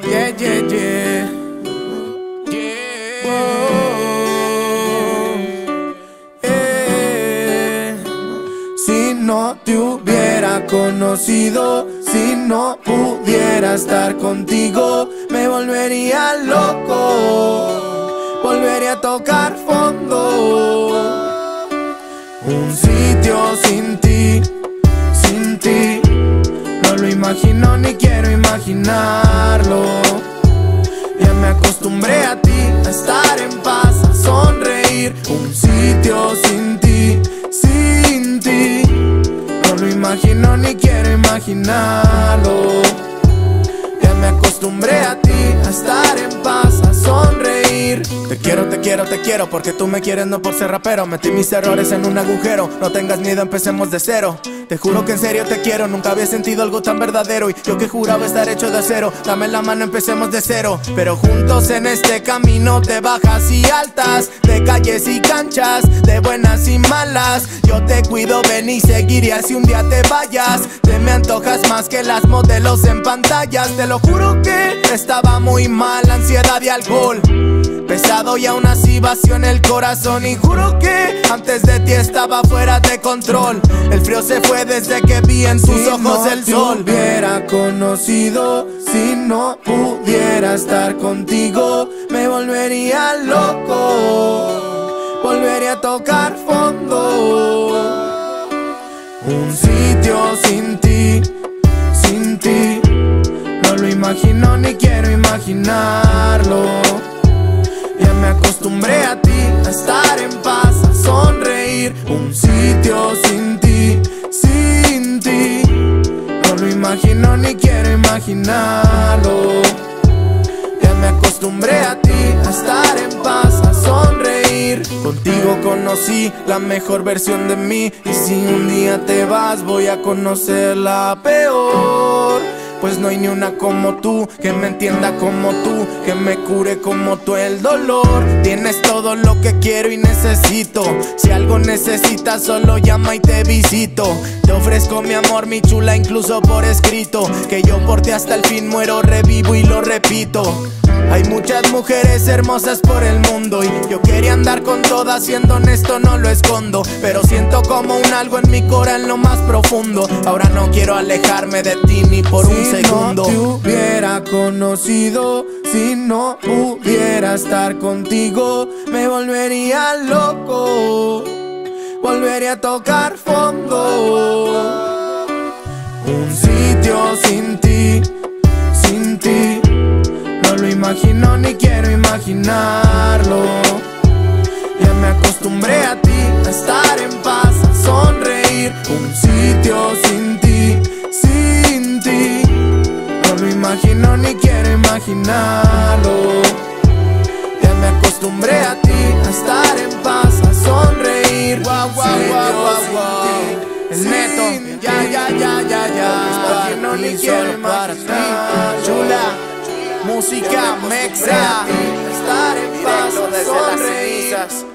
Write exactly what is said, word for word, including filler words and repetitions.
Yeah, yeah, yeah. Yeah. Whoa. Yeah. Si no te hubiera conocido, si no pudiera estar contigo, me volvería loco, volvería a tocar fondo. Un sitio sin ti, sin ti, no lo imagino ni quiero imaginarlo. Ya me acostumbré a ti, a estar en paz, a sonreír. Un sitio sin ti, sin ti, no lo imagino ni quiero imaginarlo. Ya me acostumbré a ti, a estar en paz, a sonreír. Te quiero, te quiero, te quiero, porque tú me quieres, no por ser rapero. Metí mis errores en un agujero, no tengas miedo, empecemos de cero. Te juro que en serio te quiero, nunca había sentido algo tan verdadero. Y yo que juraba estar hecho de acero, dame la mano, empecemos de cero. Pero juntos en este camino, de bajas y altas, de calles y canchas, de buenas y malas. Yo te cuido, ven y seguiría si un día te vayas. Te me antojas más que las modelos en pantallas. Te lo juro que estaba muy mal, ansiedad y alcohol pesado y aún así vacío en el corazón. Y juro que antes de ti estaba fuera de control. El frío se fue desde que vi en tus si ojos no el sol. Si no te hubiera conocido, si no pudiera estar contigo, me volvería loco, volvería a tocar fondo. Un sitio sin ti, sin ti, no lo imagino ni quiero imaginarlo. Ya me acostumbré a ti, a estar en paz, a sonreír. Un sitio sin ti, sin ti, no lo imagino ni quiero imaginarlo. Ya me acostumbré a ti, a estar en paz, a sonreír. Contigo conocí la mejor versión de mí, y si un día te vas voy a conocer la peor. Pues no hay ni una como tú, que me entienda como tú, que me cure como tú el dolor. Tienes todo lo que quiero y necesito. Si algo necesitas solo llama y te visito. Te ofrezco mi amor, mi chula, incluso por escrito. Que yo por ti hasta el fin muero, revivo y lo repito. Hay muchas mujeres hermosas por el mundo y yo quería andar con todas, siendo honesto no lo escondo. Pero siento como un algo en mi cora en lo más profundo. Ahora no quiero alejarme de ti ni por un segundo. Si no te hubiera conocido, si no pudiera estar contigo, me volvería loco, volvería a tocar fondo. Un sitio sin ti, sin ti, no lo imagino ni quiero imaginarlo. Ya me acostumbré a ti, a estar en paz, a sonreír. Un sitio sin ti, sin ti, no lo imagino ni quiero imaginarlo. Ya me acostumbré a ti, a estar en paz, a sonreír. Wow, wow, wow, wow, wow. El neto, ya, ya, ya, ya, ya. No ni quiero imaginar. Chula, música mexa, estar en paz, sonreír.